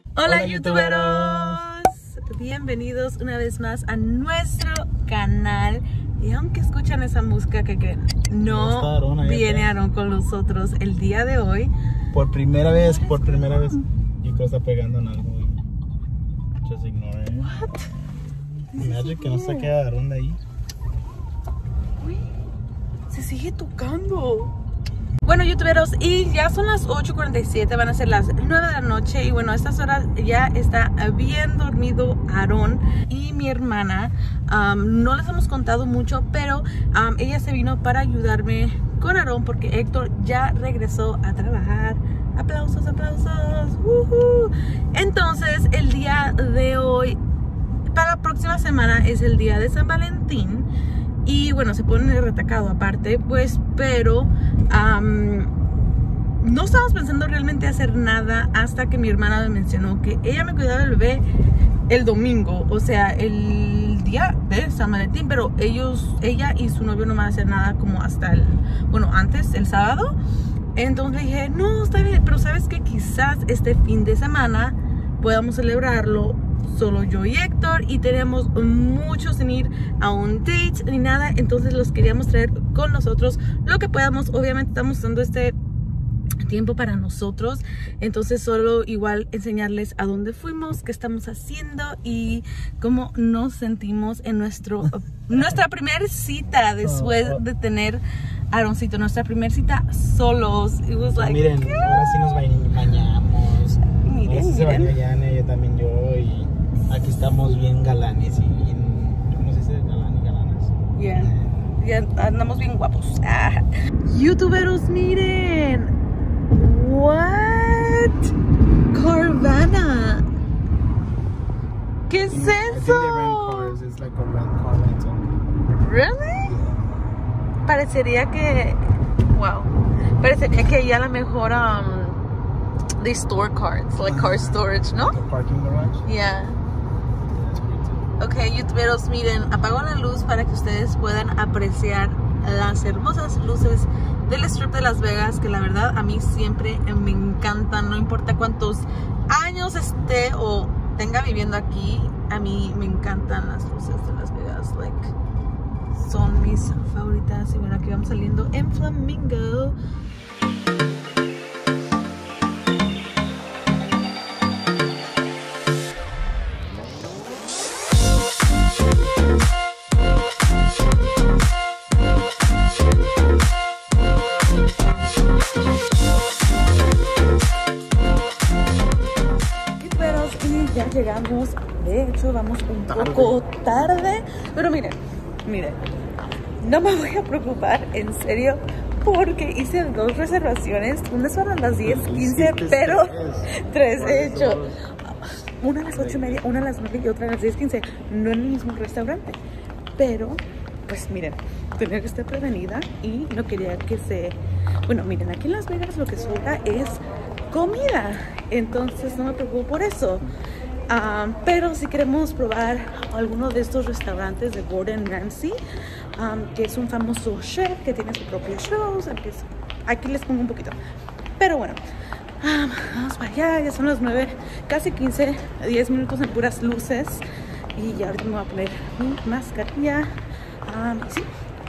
Hola youtuberos, bienvenidos una vez más a nuestro canal. Y aunque escuchan esa música que no viene Aaron con nosotros el día de hoy. Por primera vez, yo creo que está pegando en algo. Just ignore it. What? Imagine que no saque a Aaron de ahí. Uy, se sigue tocando. Bueno youtuberos, y ya son las 8:47, van a ser las 9 de la noche. Y bueno, a estas horas ya está bien dormido Aaron y mi hermana. No les hemos contado mucho, pero ella se vino para ayudarme con Aaron porque Héctor ya regresó a trabajar. Aplausos, aplausos. Entonces el día de hoy, para la próxima semana, es el día de San Valentín. Y bueno, se pone retacado aparte, pues, pero no estábamos pensando realmente hacer nada hasta que mi hermana me mencionó que ella me cuidaba del bebé el domingo, o sea, el día de San Valentín, pero ella y su novio no van a hacer nada como hasta antes, el sábado. Entonces dije, no, está bien, pero sabes que quizás este fin de semana podamos celebrarlo solo yo y Héctor, y tenemos mucho sin ir a un date ni nada, entonces los queríamos traer con nosotros lo que podamos. Obviamente estamos usando este tiempo para nosotros, entonces solo igual enseñarles a dónde fuimos, qué estamos haciendo y cómo nos sentimos en nuestra primera cita después de tener Aaroncito, nuestra primera cita solos. It was like, miren, ahora sí nos bañamos. Miren, se bañó Yane, yo también y aquí estamos bien galanes y bien, ¿cómo se dice? Galanas. Yeah. Ya andamos bien guapos. Youtuberos, miren. What? Carvana. ¿Qué es eso? It's like a car rental. Really? Parecería que, wow. Parecería que ya a lo mejor they store cars, like car storage, ¿no? Like a parking garage. Yeah. Ok, youtuberos, miren, apago la luz para que ustedes puedan apreciar las hermosas luces del Strip de Las Vegas, que la verdad a mí siempre me encantan, no importa cuántos años esté o tenga viviendo aquí, a mí me encantan las luces de Las Vegas, like, son mis favoritas. Y bueno, aquí vamos saliendo en Flamingo. Ya llegamos, de hecho vamos un poco tarde, pero miren, no me voy a preocupar, en serio, porque hice 2 reservaciones, una es para las 10:15, pero 3 he hecho, una a las 8:30, una a las 9 y otra a las 10:15, no en el mismo restaurante, pero pues miren, tenía que estar prevenida y no quería que miren, aquí en Las Vegas lo que sobra es comida, entonces no me preocupo por eso. Pero si queremos probar alguno de estos restaurantes de Gordon Ramsay, que es un famoso chef que tiene su propio show, aquí les pongo un poquito, pero bueno, vamos para allá. Ya son las 9, casi 15, 10 minutos en puras luces, y ya ahorita me voy a poner mi mascarilla. Sí.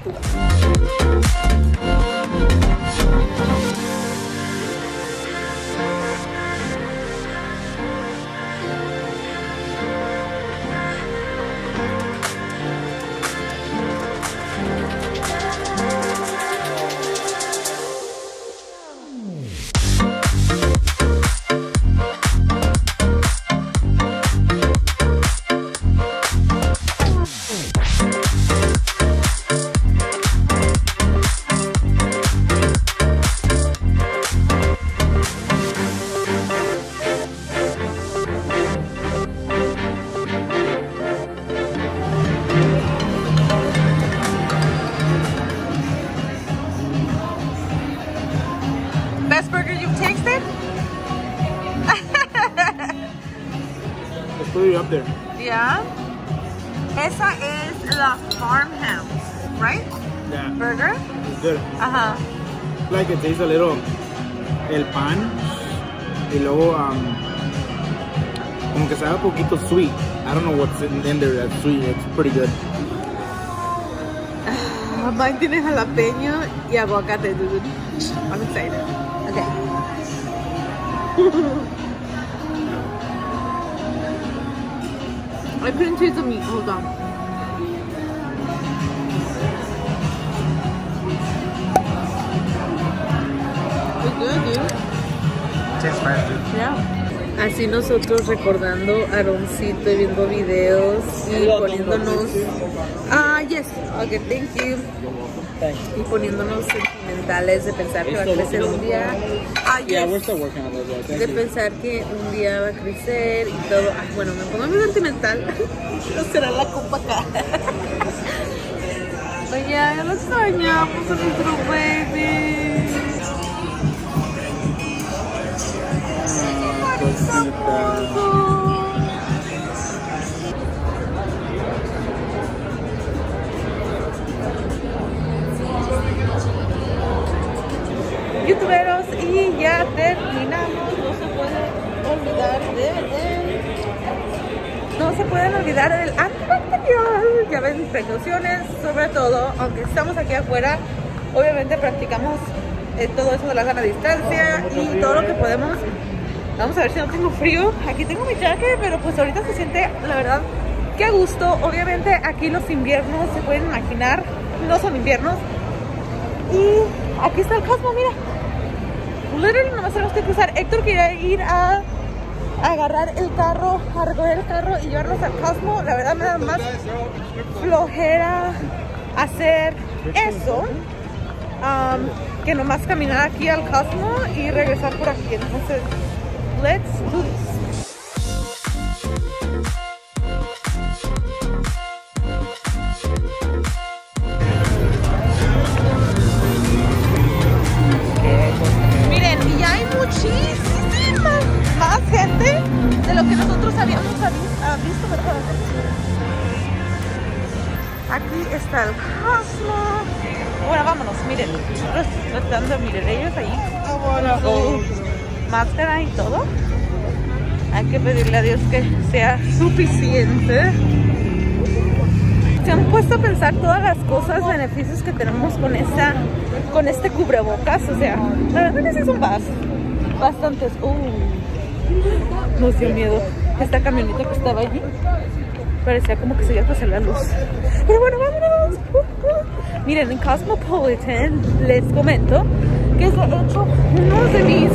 Put it up there. Yeah. Esa es la Farmhouse, right? Yeah. Burger? It's good. Ajá. Like it tastes a little el pan y luego como que sabe un poquito sweet. I don't know what's in there that's sweet. It's pretty good. Mine tiene jalapeño y aguacate, dude. I'm excited. Okay. I couldn't taste the meat. Hold on. It's good, dude. Tastes fine, dude. Yeah. Así nosotros recordando a Aroncito y viendo videos y poniéndonos... yes. Okay, thank you. Y poniéndonos sentimentales de pensar que va a crecer un día. Yeah, we're still working on those. De pensar que un día va a crecer y todo. Bueno, me pongo muy sentimental. No será la copa acá. Oye, ya lo extrañamos a nuestro baby. Youtuberos, y ya terminamos. No se pueden olvidar del antibacterial. Ya ven, precauciones sobre todo, aunque estamos aquí afuera, obviamente practicamos todo eso de la sana distancia y todo lo que podemos. Vamos a ver si no tengo frío. Aquí tengo mi jacket, pero pues ahorita se siente, la verdad, que a gusto. Obviamente aquí los inviernos, se pueden imaginar, no son inviernos. Y aquí está el Cosmo, mira. Literally nomás tenemos que cruzar. Héctor quería ir a agarrar el carro, a recoger el carro y llevarnos al Cosmo. La verdad me da más flojera hacer eso que nomás caminar aquí al Cosmo y regresar por aquí. Entonces, let's do this. Miren, y ya hay muchísima más gente de lo que nosotros habíamos visto, ¿verdad? Aquí está el Cosmo. Bueno, vámonos, miren. Nosotros tratando, miren, ellos ahí con su máscara y todo. Hay que pedirle a Dios que sea suficiente. Se han puesto a pensar todas las cosas, beneficios que tenemos con este cubrebocas. O sea, la verdad que sí son bastantes. Nos dio miedo. Esta camioneta que estaba allí parecía como que se iba a pasar la luz. Pero bueno, vámonos. Miren, en Cosmopolitan les comento que es de hecho uno de mis...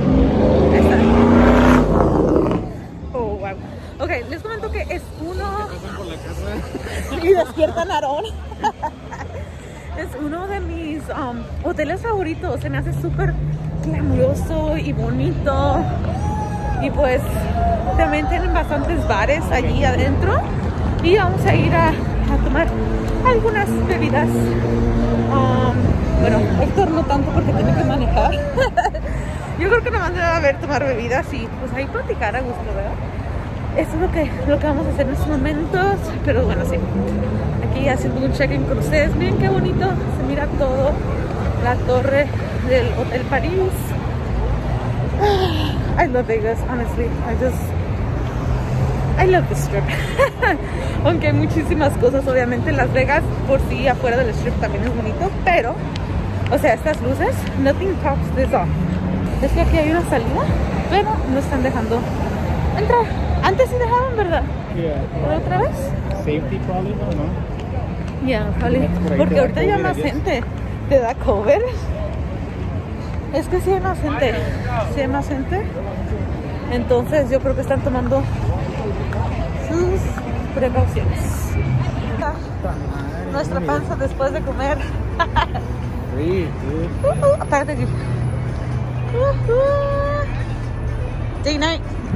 Oh, wow. Ok, les comento que es uno... Y despiertan a Aarón. Es uno de mis hoteles favoritos. Se me hace súper glamuroso y bonito. Y pues también tienen bastantes bares allí adentro. Y vamos a ir a tomar algunas bebidas. Bueno, Héctor no tanto porque tiene que manejar. Yo creo que nada más debe haber tomar bebidas y pues ahí platicar a gusto, ¿verdad? Eso es lo que vamos a hacer en estos momentos. Pero bueno, sí. Aquí haciendo un check-in con ustedes. Miren qué bonito. Se mira todo. La torre del Hotel París. I love Vegas, honestly. I love the Strip. Aunque hay muchísimas cosas, obviamente Las Vegas por sí afuera del Strip también es bonito, pero, o sea, estas luces, nothing tops this off. Es que aquí hay una salida, pero no están dejando entrar. Antes sí dejaban, ¿verdad? Yeah. ¿Pero otra vez? Safety probably, ¿no? Yeah, probably. Porque ahorita ya más gente te da cover. Es que sí hay más gente. Sí hay más gente. Entonces yo creo que están tomando sus precauciones. Nuestra panza después de comer. Apágate aquí. Day night.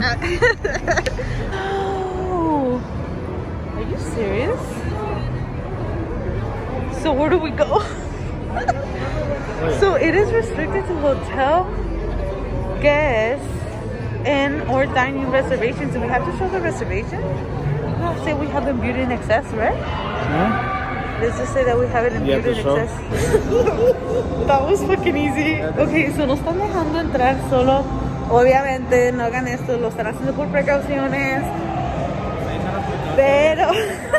Oh, are you serious? So where do we go? So it is restricted to hotel guests and or dining reservations. Do we have to show the reservation? No, say we have Beauty in Excess, right? Huh? Let's just say that we have it in Beauty in Excess. That was fucking easy. Okay, so nos están dejando entrar solo obviamente no hagan esto, lo están haciendo por precauciones, pero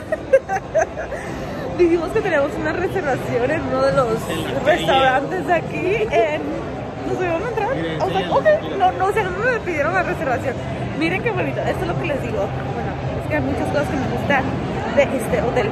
dijimos que teníamos una reservación en uno de los restaurantes de aquí ¿nos dejaron entrar? Miren, O sea, okay. No, o sea, no me pidieron la reservación. Miren qué bonito, esto es lo que les digo. Bueno, es que hay muchas cosas que me gustan de este hotel.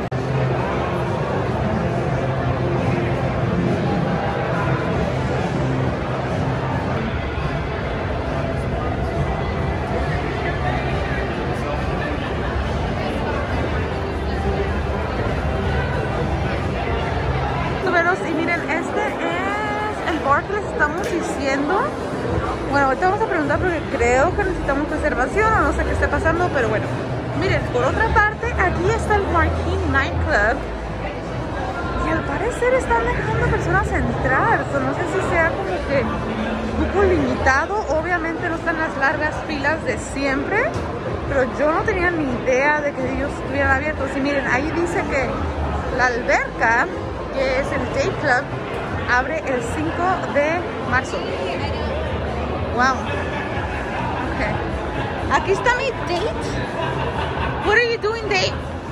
Y miren, este es el bar que les estamos diciendo. Bueno, ahorita vamos a preguntar porque creo que necesitamos reservación o no sé qué está pasando, pero bueno. Miren, por otra parte, aquí está el Marquee Nightclub y al parecer están dejando personas entrar. No sé si sea como que un poco limitado. Obviamente no están las largas filas de siempre, pero yo no tenía ni idea de que ellos estuvieran abiertos. Y miren, ahí dice que la alberca, que es el Day Club, abre el 5 de marzo. Wow. Okay. Aquí está mi date. What are you doing, date?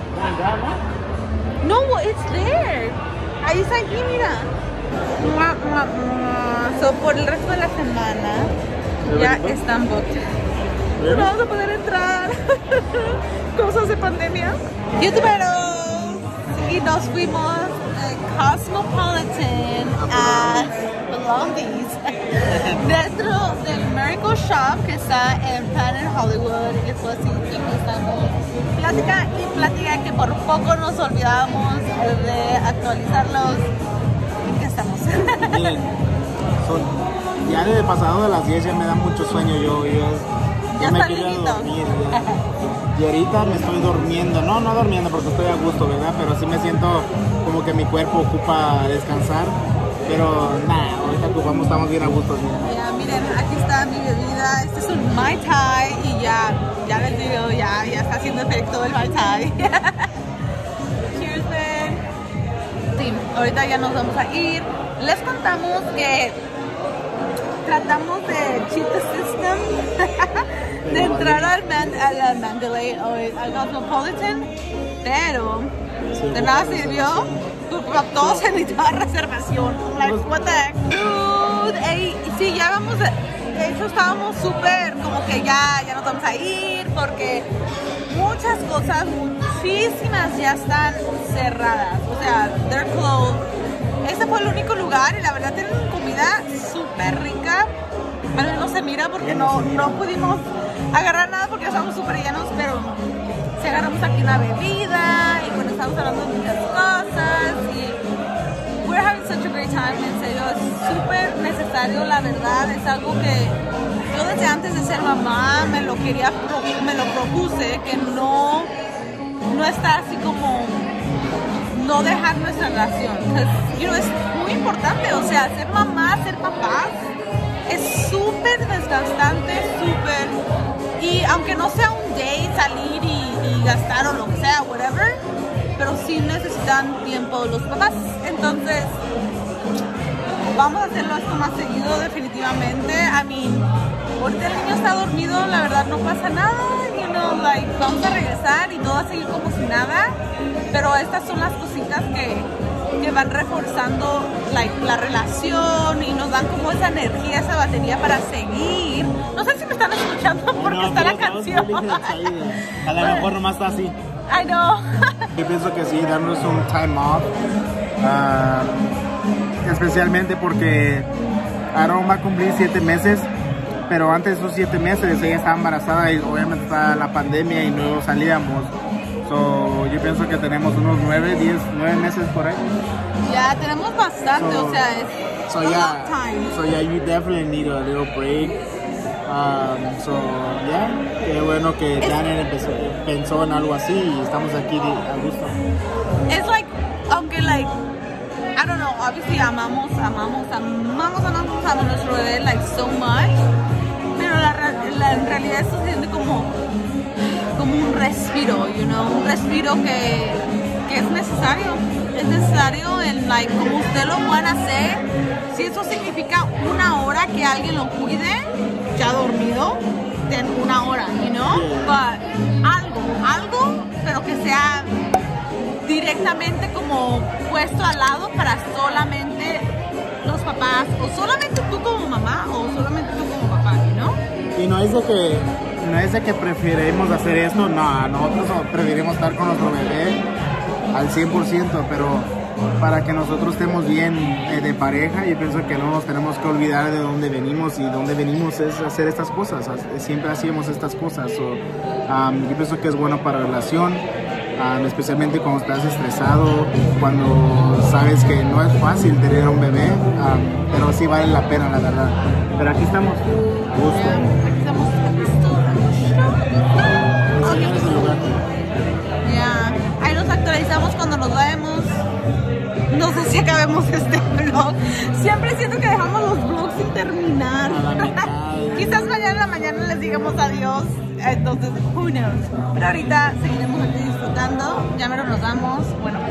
No, it's there. Ahí está aquí, mira. So, por el resto de la semana ya están booked. No vamos a poder entrar. Cosas de pandemia. YouTuberos. Y nos fuimos Cosmopolitan a Blondies dentro del Miracle Shop que está en Planet Hollywood. Y eso así que estamos plática y plática que por poco nos olvidamos de actualizarlos. ¿En qué estamos? Miren, ya de pasado de las 10 ya me da mucho sueño. Yo ya me está quería lindo. dormir ya. Y ahorita me estoy durmiendo, no durmiendo porque estoy a gusto, ¿verdad? Pero sí me siento como que mi cuerpo ocupa descansar. Pero nada, ahorita estamos bien a gusto. Ya, miren, aquí está mi bebida. Este es un Mai Tai y ya les digo, ya está haciendo efecto el Mai Tai. Cheers, man. Sí, ahorita ya nos vamos a ir. Les contamos que tratamos de cheat the system de entrar al Mandalay o al Cosmopolitan, pero de nada sirvió. Todos se necesitaban reservación. Like, what the heck? Dude, sí, ya vamos. De hecho, estábamos súper como que ya nos vamos a ir porque muchas cosas, muchísimas ya están cerradas. O sea, they're closed. Este fue el único lugar y la verdad tienen comida súper rica. A mí no se mira porque no pudimos agarrar nada porque estábamos súper llenos, pero si agarramos aquí una bebida y bueno, estamos hablando de muchas cosas y we're having such a great time. En serio, es súper necesario, la verdad. Es algo que yo desde antes de ser mamá me lo propuse, que no está así como no dejar nuestra relación. Es muy importante, o sea, ser mamá, ser papá es súper desgastante, y aunque no sea un date, salir y gastar o lo que sea, whatever, pero sí necesitan tiempo los papás. Entonces vamos a hacerlo esto más seguido, definitivamente. Ahorita el niño está dormido, la verdad no pasa nada, vamos a regresar y todo va a seguir como si nada, pero estas son las cositas que van reforzando la relación y nos dan como esa energía, esa batería para seguir. No sé si me están escuchando porque está la canción. A lo mejor nomás está así. I know. Yo pienso que sí, darnos un time off, especialmente porque Aaron va a cumplir 7 meses, pero antes de esos 7 meses ella estaba embarazada y obviamente está la pandemia y no salíamos. So, yo pienso que tenemos unos 9 meses por ahí. Ya, tenemos bastante, o sea, es a long time. So yeah, you definitely need a little break. Qué bueno que Janet pensó en algo así y estamos aquí a gusto. Es aunque I don't know, obviously amamos a nuestro bebé so much, pero en realidad esto se siente como un respiro, un respiro que es necesario. Es necesario en como usted lo puede hacer Si eso significa una hora que alguien lo cuide, ya dormido, ten una hora, you know? But algo, pero que sea directamente como puesto al lado para solamente los papás, o solamente tú como mamá, o solamente tú como papá, ¿no? Y no es de que preferimos hacer esto, no, nosotros preferimos estar con nuestro bebé al 100%, pero para que nosotros estemos bien de pareja, yo pienso que no nos tenemos que olvidar de dónde venimos, y dónde venimos es hacer estas cosas, siempre hacíamos estas cosas. Yo pienso que es bueno para la relación, especialmente cuando estás estresado, cuando sabes que no es fácil tener un bebé, pero sí vale la pena, la verdad. Pero aquí estamos, gusto. Aquí estamos. Ya, ahí nos actualizamos cuando nos vemos. No sé si acabemos este vlog. Siempre siento que dejamos los vlogs sin terminar. Quizás mañana en la mañana les digamos adiós. Entonces, who knows. Pero ahorita seguiremos aquí disfrutando. Ya mero nos vamos. Bueno,